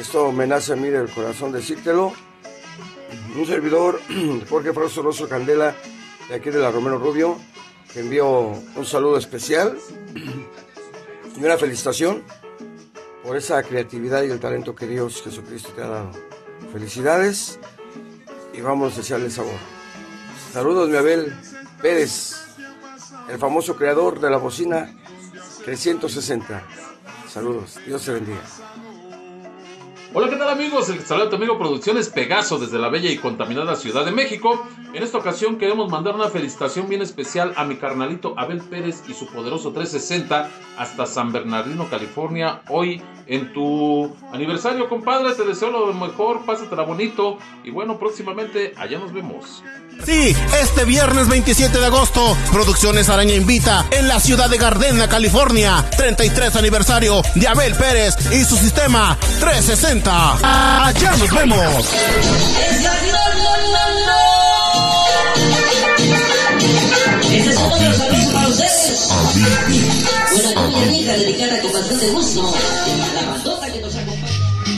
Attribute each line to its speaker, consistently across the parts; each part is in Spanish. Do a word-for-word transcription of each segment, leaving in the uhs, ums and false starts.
Speaker 1: Esto me nace a mí del corazón decírtelo. Un servidor, Jorge Frausto Rosso Candela, de aquí de la Romero Rubio, te envío un saludo especial y una felicitación por esa creatividad y el talento que Dios Jesucristo te ha dado. Felicidades y vamos a desearle sabor. Saludos, mi Abel Pérez, el famoso creador de la bocina trescientos sesenta. Saludos, Dios te bendiga.
Speaker 2: Hola, ¿qué tal, amigos? El saludo a tu amigo Producciones Pegaso desde la bella y contaminada Ciudad de México. En esta ocasión queremos mandar una felicitación bien especial a mi carnalito Abel Pérez y su poderoso trescientos sesenta hasta San Bernardino, California. Hoy en tu aniversario, compadre, te deseo lo mejor, pásatela bonito y bueno, próximamente allá nos vemos.
Speaker 3: Sí, este viernes veintisiete de agosto, Producciones Araña invita en la ciudad de Gardena, California, treinta y tres aniversario de Abel Pérez y su sistema trescientos sesenta. Allá nos vemos.
Speaker 4: Este es otro de los saludos para ustedes. Una niña vieja dedicada con bastante gusto a la bandota que nos acompaña.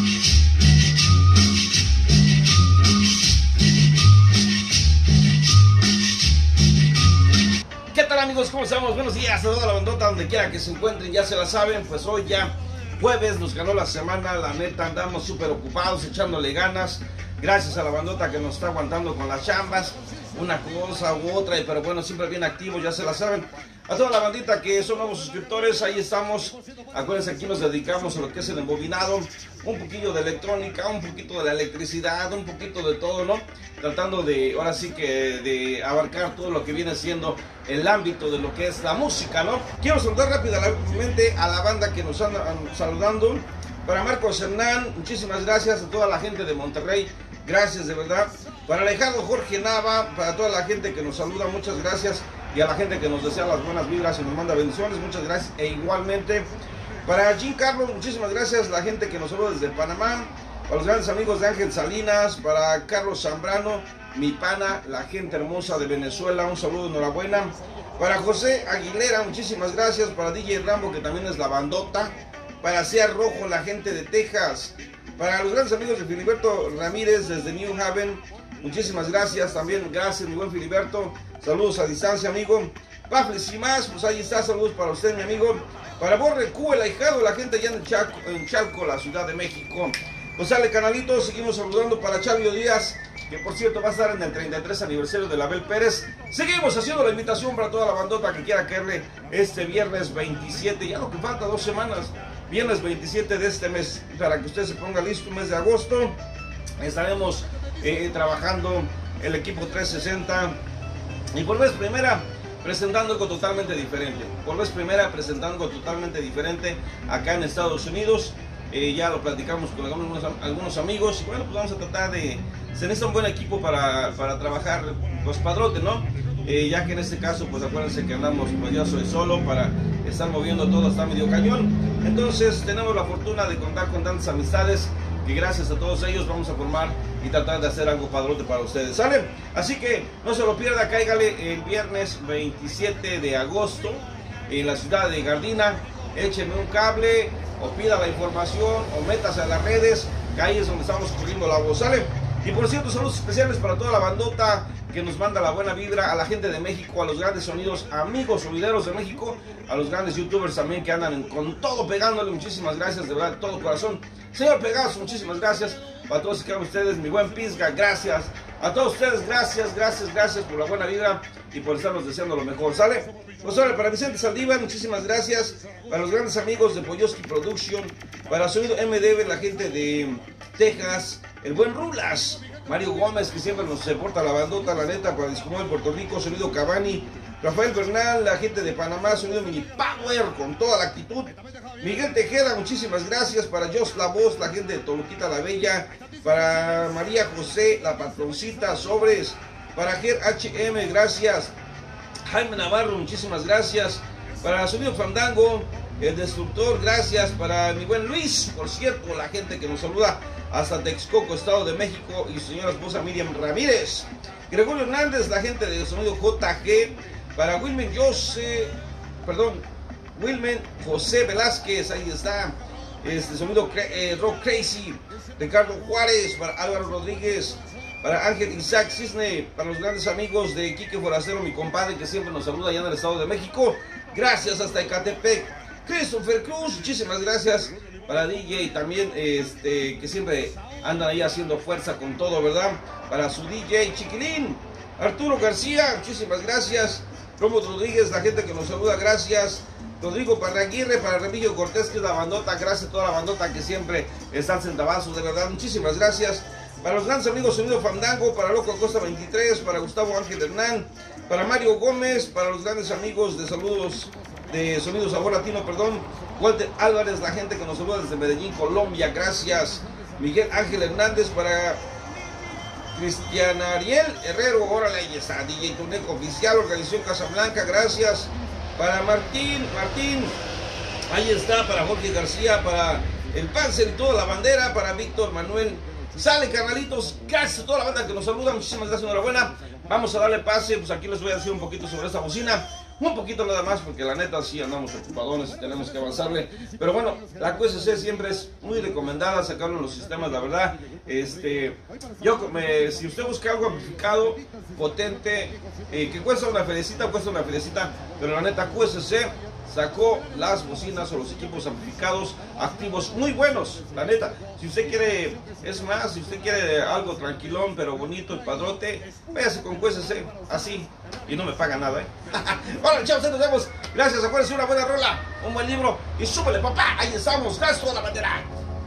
Speaker 5: ¿Qué tal, amigos? ¿Cómo estamos? Buenos días a toda la bandota, donde quiera que se encuentren, ya se la saben. Pues hoy ya jueves, nos ganó la semana, la neta andamos súper ocupados, echándole ganas. Gracias a la bandota que nos está aguantando con las chambas, una cosa u otra, pero bueno, siempre bien activos, ya se la saben. A toda la bandita que son nuevos suscriptores, ahí estamos. Acuérdense, aquí nos dedicamos a lo que es el embobinado, un poquillo de electrónica, un poquito de la electricidad, un poquito de todo, ¿no? Tratando de, ahora sí que de abarcar todo lo que viene siendo el ámbito de lo que es la música, ¿no? Quiero saludar rápidamente a la banda que nos anda saludando. Para Marcos Hernán, muchísimas gracias. A toda la gente de Monterrey, gracias de verdad. Para Alejandro Jorge Nava, para toda la gente que nos saluda, muchas gracias. Y a la gente que nos desea las buenas vibras y nos manda bendiciones, muchas gracias. E igualmente para Jim Carlos, muchísimas gracias. La gente que nos saluda desde Panamá. Para los grandes amigos de Ángel Salinas, para Carlos Zambrano, mi pana, la gente hermosa de Venezuela, un saludo, enhorabuena. Para José Aguilera, muchísimas gracias. Para D J Rambo, que también es la bandota. Para Sea Rojo, la gente de Texas. Para los grandes amigos de Filiberto Ramírez desde New Haven, muchísimas gracias. También gracias, mi buen Filiberto. Saludos a distancia, amigo. Pafles y más, pues ahí está, saludos para usted, mi amigo. Para Borre Q, el ahijado, la gente allá en Chalco, en Chalco, la Ciudad de México. Pues sale, canalito, seguimos saludando para Chavio Díaz, que por cierto va a estar en el treinta y tres aniversario de Abel Pérez. Seguimos haciendo la invitación para toda la bandota que quiera caerle este viernes veintisiete, ya lo que falta, dos semanas, viernes veintisiete de este mes, para que usted se ponga listo, mes de agosto. Estaremos eh, trabajando el equipo trescientos sesenta y por vez primera presentando algo totalmente diferente, por vez primera presentando algo totalmente diferente acá en Estados Unidos. Eh, ya lo platicamos con algunos, algunos amigos y bueno, pues vamos a tratar de... Se necesita un buen equipo para, para trabajar, pues padrote, ¿no? Eh, ya que en este caso, pues acuérdense que andamos, pues yo soy solo para estar moviendo todo hasta medio cañón. Entonces tenemos la fortuna de contar con tantas amistades que gracias a todos ellos vamos a formar y tratar de hacer algo padrote para ustedes, ¿sale? Así que no se lo pierda, cáigale el viernes veintisiete de agosto en la ciudad de Gardena. Échenme un cable o pida la información o métase a las redes, que ahí es donde estamos corriendo la voz, ¿sale? Y por cierto, saludos especiales para toda la bandota que nos manda la buena vibra, a la gente de México, a los grandes sonidos, amigos sonideros de México, a los grandes youtubers también que andan con todo pegándole, muchísimas gracias, de verdad, de todo corazón. Señor Pegaso, muchísimas gracias. Para todos que ustedes, mi buen Pisga, gracias. A todos ustedes, gracias, gracias, gracias por la buena vibra y por estarnos deseando lo mejor, ¿sale? Pues ahora, para Vicente Saldívar, muchísimas gracias. Para los grandes amigos de Polloski Production, para Sonido M D B, la gente de Texas, el buen Rulas, Mario Gómez, que siempre nos soporta la bandota, la neta, para Discomóvil Puerto Rico, Sonido Cabani, Rafael Bernal, la gente de Panamá, Sonido Mini Power, con toda la actitud. Miguel Tejeda, muchísimas gracias. Para Jos La Voz, la gente de Toluquita la Bella. Para María José, la patroncita, sobres. Para Ger H M, gracias. Jaime Navarro, muchísimas gracias. Para Sonido Fandango, el Destructor, gracias. Para mi buen Luis, por cierto, la gente que nos saluda hasta Texcoco, Estado de México, y su señora esposa Miriam Ramírez. Gregorio Hernández, la gente de Sonido J G. Para Wilmen José, perdón, Wilmen José Velázquez, ahí está. este, sonido eh, Rock Crazy, Ricardo Juárez, para Álvaro Rodríguez, para Ángel Isaac Cisne, para los grandes amigos de Quique Forastero, mi compadre que siempre nos saluda allá en el Estado de México. Gracias hasta Ecatepec. Christopher Cruz, muchísimas gracias. Para D J también, este, que siempre andan ahí haciendo fuerza con todo, ¿verdad? Para su D J Chiquilín. Arturo García, muchísimas gracias. Romo Rodríguez, la gente que nos saluda, gracias. Rodrigo Parraguirre, para Remigio Cortés, que es la bandota, gracias a toda la bandota que siempre está en centavazos, de verdad, muchísimas gracias. Para los grandes amigos Sonido Fandango, para Loco Acosta veintitrés, para Gustavo Ángel Hernán, para Mario Gómez, para los grandes amigos de saludos de Sonido Sabor Latino, perdón, Walter Álvarez, la gente que nos saluda desde Medellín, Colombia, gracias. Miguel Ángel Hernández, para Cristian Ariel Herrero, órale, ahí está, D J Tuneco Oficial, Organización Casablanca, gracias. Para Martín, Martín, ahí está, para Jorge García, para el Panzer y toda la bandera, para Víctor Manuel. Sale, carnalitos, gracias a toda la banda que nos saluda, muchísimas gracias, enhorabuena. Vamos a darle pase, pues aquí les voy a decir un poquito sobre esta bocina. Un poquito nada más, porque la neta sí andamos ocupadones y tenemos que avanzarle. Pero bueno, la Q S C siempre es muy recomendada sacarlo en los sistemas, la verdad. Este, yo, me, si usted busca algo amplificado, potente, eh, que cuesta una felicita, cuesta una felicita, pero la neta Q S C sacó las bocinas o los equipos amplificados activos muy buenos, la neta. Si usted quiere, es más, si usted quiere algo tranquilón pero bonito y padrote, váyase con Q S C, así, y no me paga nada, ¿eh? Bueno, chavos, nos vemos. Gracias, acuérdense, una buena rola, un buen libro y súbele, papá, ahí estamos, gracias a toda la bandera.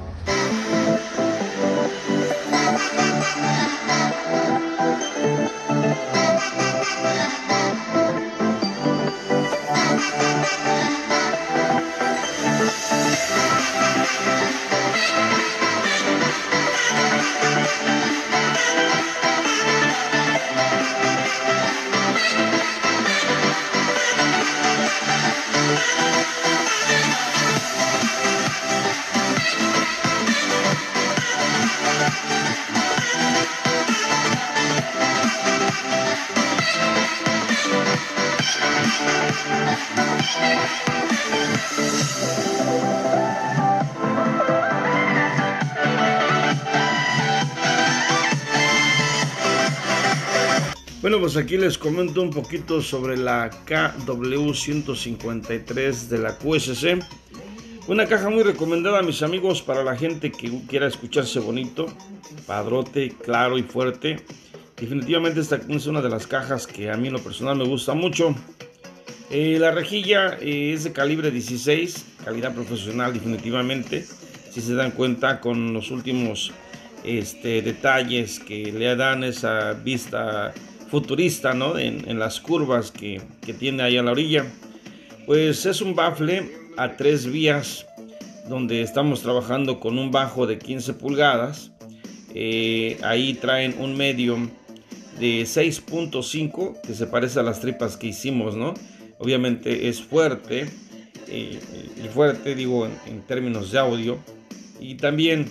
Speaker 5: Bueno, pues aquí les comento un poquito sobre la K W ciento cincuenta y tres de la Q S C. Una caja muy recomendada, mis amigos, para la gente que quiera escucharse bonito, padrote, claro y fuerte. Definitivamente esta es una de las cajas que a mí en lo personal me gusta mucho. Eh, la rejilla eh, es de calibre dieciséis, calidad profesional definitivamente. Si se dan cuenta con los últimos este, detalles que le dan esa vista futurista, ¿no? En, en las curvas que, que tiene ahí a la orilla. Pues es un bafle a tres vías donde estamos trabajando con un bajo de quince pulgadas. Eh, ahí traen un medium de seis punto cinco que se parece a las tripas que hicimos, ¿no? Obviamente es fuerte, eh, y fuerte digo en, en términos de audio, y también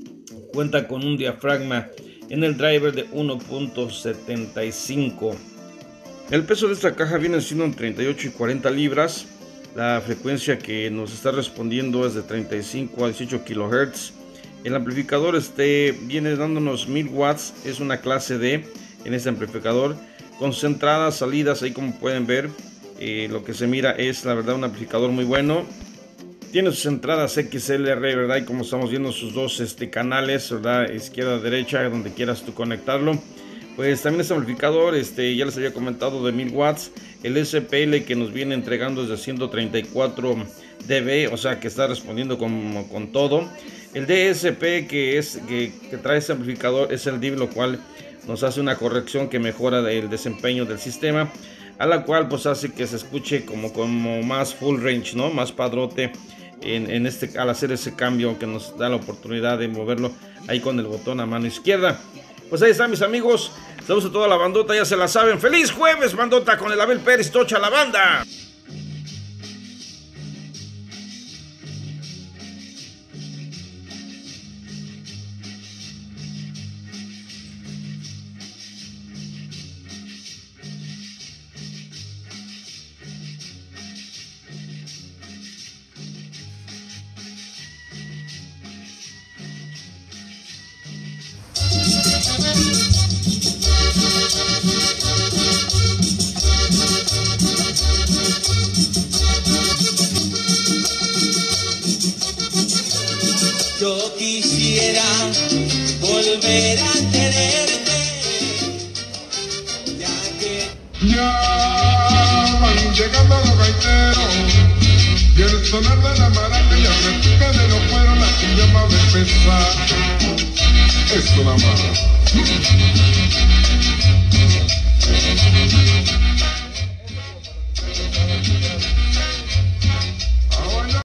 Speaker 5: cuenta con un diafragma en el driver de uno punto setenta y cinco. El peso de esta caja viene siendo entre treinta y ocho y cuarenta libras. La frecuencia que nos está respondiendo es de treinta y cinco a dieciocho kilohertz. El amplificador este viene dándonos mil watts, es una clase D en este amplificador, concentradas, salidas, ahí como pueden ver. Eh, lo que se mira es la verdad un amplificador muy bueno. Tiene sus entradas X L R, ¿verdad? Y como estamos viendo sus dos este, canales, ¿verdad? Izquierda, derecha, donde quieras tú conectarlo. Pues también este amplificador, este, ya les había comentado, de mil watts. El S P L que nos viene entregando es de ciento treinta y cuatro decibelios, o sea que está respondiendo con, con todo. El D S P que, es, que, que trae este amplificador es el D I V, lo cual nos hace una corrección que mejora el desempeño del sistema, a la cual pues hace que se escuche como, como más full range, ¿no? Más padrote. En, en este, al hacer ese cambio que nos da la oportunidad de moverlo ahí con el botón a mano izquierda. Pues ahí están, mis amigos. Saludos a toda la bandota, ya se la saben. ¡Feliz jueves, bandota! Con el Abel Pérez, Tocha la banda.
Speaker 6: Yo quisiera volver a tenerte, ya que
Speaker 7: ya van llegando los gaiteros y el sonar de la maraca y el repique de los cueros, la cumbia va a empezar. Esto nada más.